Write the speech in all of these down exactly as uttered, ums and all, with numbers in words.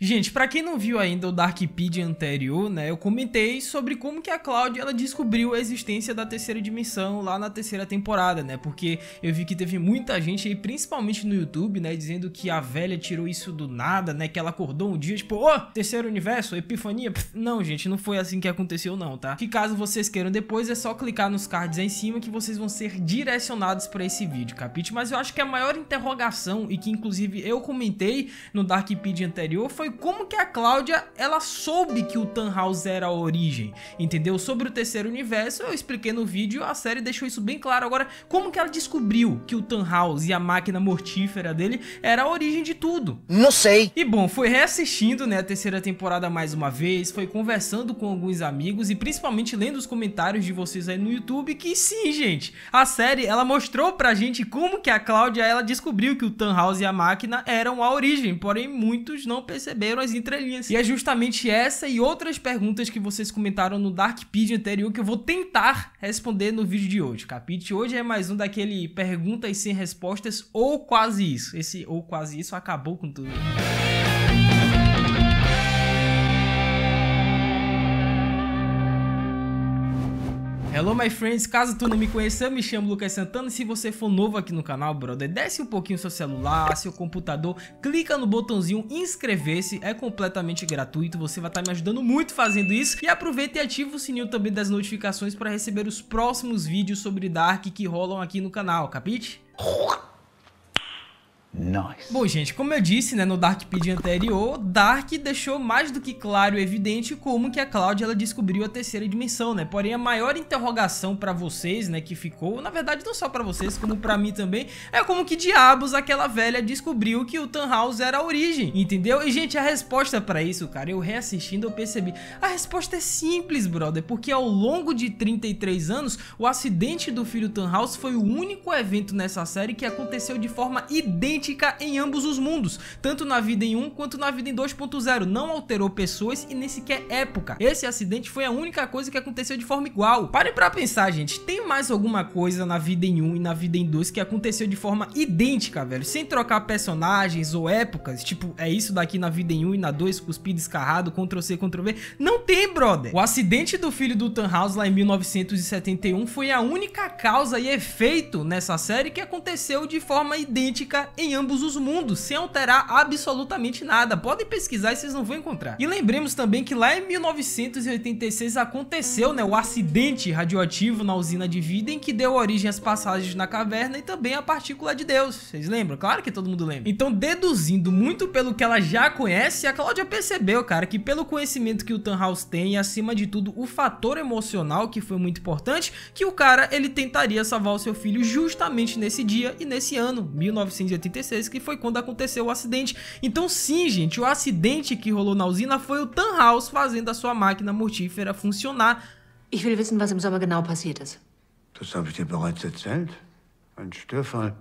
Gente, pra quem não viu ainda o Darkpedia anterior, né, eu comentei sobre como que a Cláudia, ela descobriu a existência da terceira dimensão lá na terceira temporada, né, porque eu vi que teve muita gente aí, principalmente no YouTube, né, dizendo que a velha tirou isso do nada, né, que ela acordou um dia, tipo, ô, oh, terceiro universo, epifania, Pff, não, gente, não foi assim que aconteceu não, tá? Que caso vocês queiram depois, é só clicar nos cards aí em cima que vocês vão ser direcionados pra esse vídeo, capite? Mas eu acho que a maior interrogação, e que inclusive eu comentei no Darkpedia anterior, foi como que a Cláudia, ela soube que o Tannhaus era a origem, entendeu? Sobre o terceiro universo, eu expliquei no vídeo, a série deixou isso bem claro. Agora, como que ela descobriu que o Tannhaus e a máquina mortífera dele era a origem de tudo? Não sei. E bom, foi reassistindo, né, a terceira temporada mais uma vez, foi conversando com alguns amigos e principalmente lendo os comentários de vocês aí no YouTube, que sim, gente, a série, ela mostrou pra gente como que a Cláudia, ela descobriu que o Tannhaus e a máquina eram a origem, porém muitos não perceberam as entrelinhas. E é justamente essa e outras perguntas que vocês comentaram no Darkpedia anterior que eu vou tentar responder no vídeo de hoje, capite? Hoje é mais um daquele perguntas sem respostas ou quase isso. Esse ou quase isso acabou com tudo. Hello my friends, caso tu não me conheça, eu me chamo Lucas Santana e se você for novo aqui no canal, brother, desce um pouquinho seu celular, seu computador, clica no botãozinho inscrever-se, é completamente gratuito, você vai estar me ajudando muito fazendo isso e aproveita e ativa o sininho também das notificações para receber os próximos vídeos sobre Dark que rolam aqui no canal, capite? Nice. Bom, gente, como eu disse, né, no Darkpedia anterior, Dark deixou mais do que claro e evidente como que a Cláudia, ela descobriu a terceira dimensão, né? Porém, a maior interrogação pra vocês, né, que ficou, na verdade, não só pra vocês, como pra mim também, é como que diabos aquela velha descobriu que o Tannhaus era a origem, entendeu? E, gente, a resposta pra isso, cara, eu reassistindo, eu percebi, a resposta é simples, brother, porque ao longo de trinta e três anos, o acidente do filho Tannhaus foi o único evento nessa série que aconteceu de forma idêntica em ambos os mundos, tanto na vida em um quanto na vida em dois ponto zero, não alterou pessoas e nem sequer época. Esse acidente foi a única coisa que aconteceu de forma igual. Parem pra pensar, gente, tem mais alguma coisa na vida em um e na vida em dois que aconteceu de forma idêntica, velho, sem trocar personagens ou épocas, tipo, é isso daqui na vida em um e na dois, cuspido, escarrado, control C, control V? Não tem, brother. O acidente do filho do Tannhaus lá em mil novecentos e setenta e um foi a única causa e efeito nessa série que aconteceu de forma idêntica em ambos os mundos, sem alterar absolutamente nada. Podem pesquisar e vocês não vão encontrar. E lembremos também que lá em mil novecentos e oitenta e seis aconteceu, né, o acidente radioativo na usina de Vidden que deu origem às passagens na caverna e também à partícula de Deus. Vocês lembram? Claro que todo mundo lembra. Então, deduzindo muito pelo que ela já conhece, a Cláudia percebeu, cara, que pelo conhecimento que o Tannhaus tem e acima de tudo o fator emocional, que foi muito importante, que o cara, ele tentaria salvar o seu filho justamente nesse dia e nesse ano, mil novecentos e oitenta e seis, que foi quando aconteceu o acidente. Então sim, gente, o acidente que rolou na usina foi o Tannhaus fazendo a sua máquina mortífera funcionar. Ich will wissen, was im Sommer genau passiert ist. Das habe ich dir bereits erzählt. Ein Störfall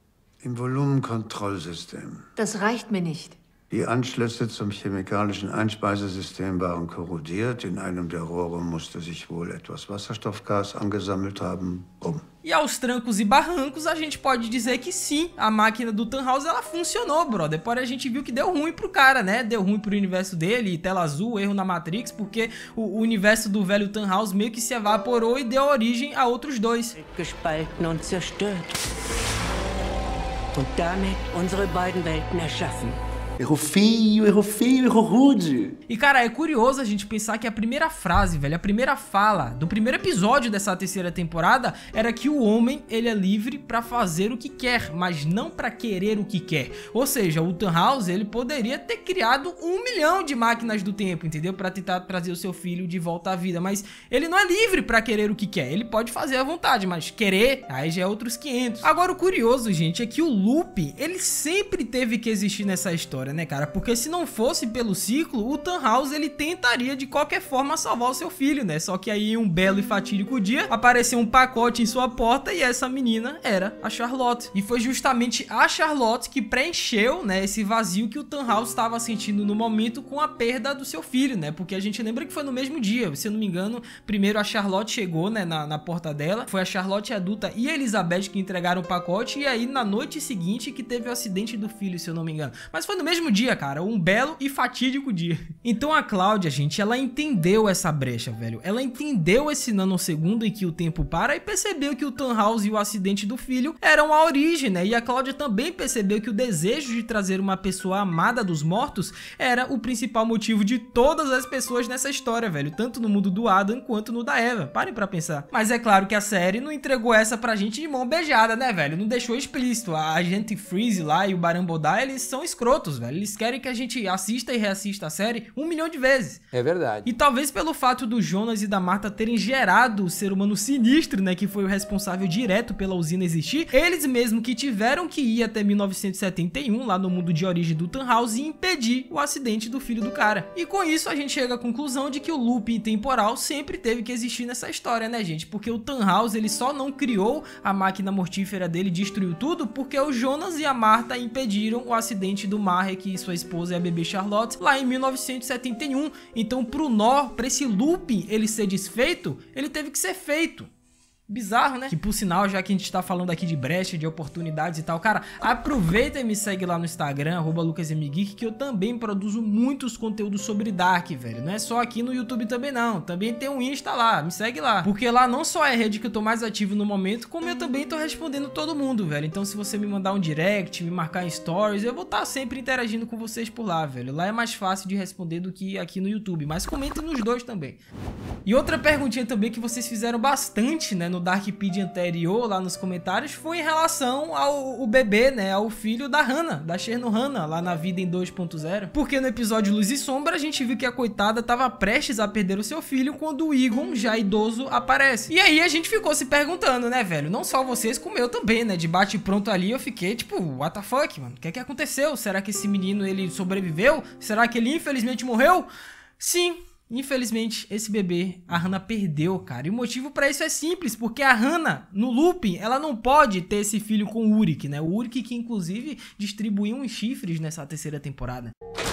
im Volumenkontrollsystem. Das reicht mir nicht. Die Anschlüsse zum chemikalischen Einspeisesystem waren korrodiert. In einem der Rohre musste sich wohl etwas Wasserstoffgas angesammelt haben. Bumm. E aos trancos e barrancos, a gente pode dizer que sim, a máquina do Tannhaus, ela funcionou, brother. Porém, a gente viu que deu ruim pro cara, né? Deu ruim pro universo dele, tela azul, erro na Matrix, porque o, o universo do velho Tannhaus meio que se evaporou e deu origem a outros dois. Gespalten und zerstört. Und damit unsere beiden Welten erschaffen. Errou feio, errou feio, errou rude. E cara, é curioso a gente pensar que a primeira frase, velho, a primeira fala do primeiro episódio dessa terceira temporada era que o homem, ele é livre pra fazer o que quer, mas não pra querer o que quer. Ou seja, o Tannhaus, ele poderia ter criado um milhão de máquinas do tempo, entendeu? Pra tentar trazer o seu filho de volta à vida, mas ele não é livre pra querer o que quer. Ele pode fazer à vontade, mas querer, aí já é outros quinhentos. Agora, o curioso, gente, é que o loop, ele sempre teve que existir nessa história, né, cara? Porque se não fosse pelo ciclo, o Tannhaus, ele tentaria de qualquer forma salvar o seu filho, né? Só que aí, em um belo e fatídico dia, apareceu um pacote em sua porta e essa menina era a Charlotte. E foi justamente a Charlotte que preencheu, né, esse vazio que o Tannhaus estava sentindo no momento com a perda do seu filho, né? Porque a gente lembra que foi no mesmo dia, se eu não me engano, primeiro a Charlotte chegou, né, na, na porta dela, foi a Charlotte adulta e a Elizabeth que entregaram o pacote, e aí na noite seguinte que teve o acidente do filho, se eu não me engano. Mas foi no mesmo mesmo dia, cara, um belo e fatídico dia. Então a Cláudia, gente, ela entendeu essa brecha, velho. Ela entendeu esse nanosegundo em que o tempo para e percebeu que o Tannhaus e o acidente do filho eram a origem, né? E a Cláudia também percebeu que o desejo de trazer uma pessoa amada dos mortos era o principal motivo de todas as pessoas nessa história, velho. Tanto no mundo do Adam quanto no da Eva. Parem pra pensar. Mas é claro que a série não entregou essa pra gente de mão beijada, né, velho? Não deixou explícito. A Agente Freeze lá e o Baran Bodai, eles são escrotos, velho. Eles querem que a gente assista e reassista a série um milhão de vezes. É verdade. E talvez pelo fato do Jonas e da Marta terem gerado o ser humano sinistro, né, que foi o responsável direto pela usina existir, eles mesmo que tiveram que ir até mil novecentos e setenta e um, lá no mundo de origem do Tannhaus, e impedir o acidente do filho do cara. E com isso a gente chega à conclusão de que o looping temporal sempre teve que existir nessa história, né, gente? Porque o Tannhaus, ele só não criou a máquina mortífera dele, destruiu tudo, porque o Jonas e a Marta impediram o acidente do Marek e sua esposa e a bebê Charlotte lá em mil novecentos e setenta e um. Então, pro nó, pra esse looping ele ser desfeito, ele teve que ser feito. Bizarro, né? Que por sinal, já que a gente tá falando aqui de brecha, de oportunidades e tal, cara, aproveita e me segue lá no Instagram, arroba lucasmgeek, que eu também produzo muitos conteúdos sobre Dark, velho. Não é só aqui no YouTube também não, também tem um Insta lá, me segue lá. Porque lá não só é a rede que eu tô mais ativo no momento, como eu também tô respondendo todo mundo, velho. Então se você me mandar um direct, me marcar em stories, eu vou estar sempre interagindo com vocês por lá, velho. Lá é mais fácil de responder do que aqui no YouTube, mas comentem nos dois também. E outra perguntinha também que vocês fizeram bastante, né, no Darkpedia anterior, lá nos comentários, foi em relação ao o bebê, né, ao filho da Hannah, da Cherno Hannah, lá na Vida em dois ponto zero. Porque no episódio Luz e Sombra, a gente viu que a coitada tava prestes a perder o seu filho quando o Egon, já idoso, aparece. E aí a gente ficou se perguntando, né, velho, não só vocês, como eu também, né, de bate pronto ali, eu fiquei tipo, what the fuck, mano, o que é que aconteceu? Será que esse menino, ele sobreviveu? Será que ele infelizmente morreu? Sim. Infelizmente, esse bebê, a Hannah perdeu, cara. E o motivo pra isso é simples, porque a Hannah, no looping, ela não pode ter esse filho com o Ulrich, né? O Ulrich que, inclusive, distribuiu uns chifres nessa terceira temporada.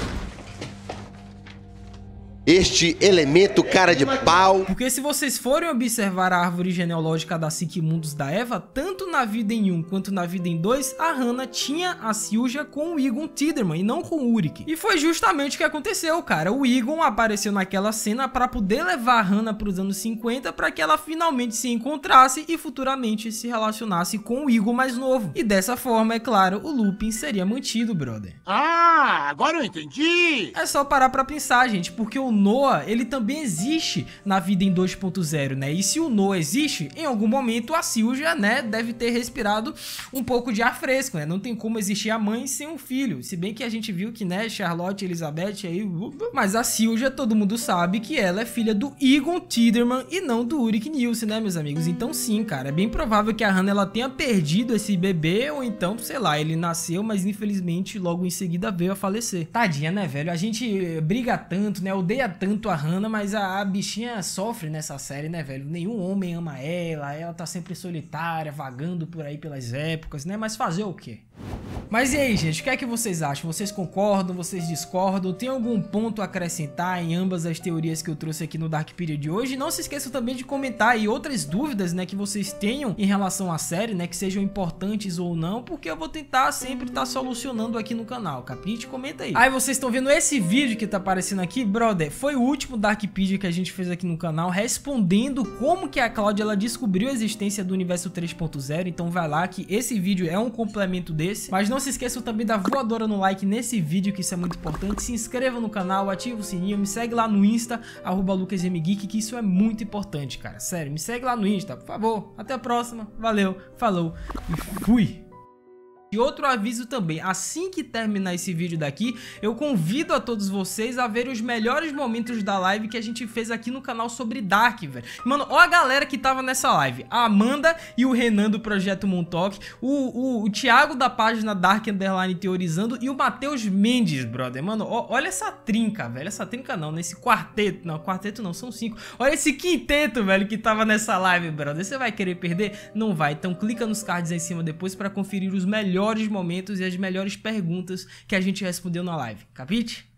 Este elemento cara de pau. Porque se vocês forem observar a árvore genealógica da Psique-Mundos da Eva, tanto na Vida em um quanto na Vida em dois, a Hannah tinha a Silja com o Egon Tiderman e não com o Ulrich. E foi justamente o que aconteceu, cara. O Egon apareceu naquela cena para poder levar a Hannah para os anos cinquenta, para que ela finalmente se encontrasse e futuramente se relacionasse com o Egon mais novo. E dessa forma, é claro, o looping seria mantido, brother. Ah, agora eu entendi! É só parar pra pensar, gente, porque o Noah, ele também existe na Vida em dois ponto zero, né? E se o Noah existe, em algum momento a Silja, né, deve ter respirado um pouco de ar fresco, né? Não tem como existir a mãe sem um filho. Se bem que a gente viu que, né, Charlotte, Elizabeth, aí... Mas a Silja, todo mundo sabe que ela é filha do Egon Tiderman e não do Ulrich Nielsen, né, meus amigos? Então sim, cara, é bem provável que a Hannah, ela tenha perdido esse bebê, ou então, sei lá, ele nasceu, mas infelizmente logo em seguida veio a falecer. Tadinha, né, velho? A gente briga tanto, né, odeia tanto a Hannah, mas a, a bichinha sofre nessa série, né, velho? Nenhum homem ama ela, ela tá sempre solitária, vagando por aí pelas épocas, né? Mas fazer o quê? Mas e aí, gente, o que é que vocês acham? Vocês concordam? Vocês discordam? Tem algum ponto a acrescentar em ambas as teorias que eu trouxe aqui no Darkpedia de hoje? Não se esqueçam também de comentar aí outras dúvidas, né, que vocês tenham em relação à série, né, que sejam importantes ou não, porque eu vou tentar sempre estar tá solucionando aqui no canal, capricho? Comenta aí. Aí vocês estão vendo esse vídeo que tá aparecendo aqui, brother, foi o último Darkpedia que a gente fez aqui no canal, respondendo como que a Cláudia, ela descobriu a existência do universo três ponto zero, então vai lá que esse vídeo é um complemento desse, mas não se esqueçam também da voadora no like nesse vídeo, que isso é muito importante. Se inscreva no canal, ativa o sininho, me segue lá no Insta, arroba lucasmgeek, que isso é muito importante, cara. Sério, me segue lá no Insta, por favor. Até a próxima, valeu, falou e fui! E outro aviso também, assim que terminar esse vídeo daqui, eu convido a todos vocês a ver os melhores momentos da live que a gente fez aqui no canal sobre Dark, velho. Mano, ó a galera que tava nessa live, a Amanda e o Renan do Projeto Montauk, o, o, o Thiago da página Dark Underline Teorizando e o Matheus Mendes, brother. Mano, ó, olha essa trinca, velho, essa trinca não, nesse quarteto, não, quarteto não, são cinco. Olha esse quinteto, velho, que tava nessa live, brother. Você vai querer perder? Não vai, então clica nos cards aí em cima depois pra conferir os melhores momentos e as melhores perguntas que a gente respondeu na live, capite?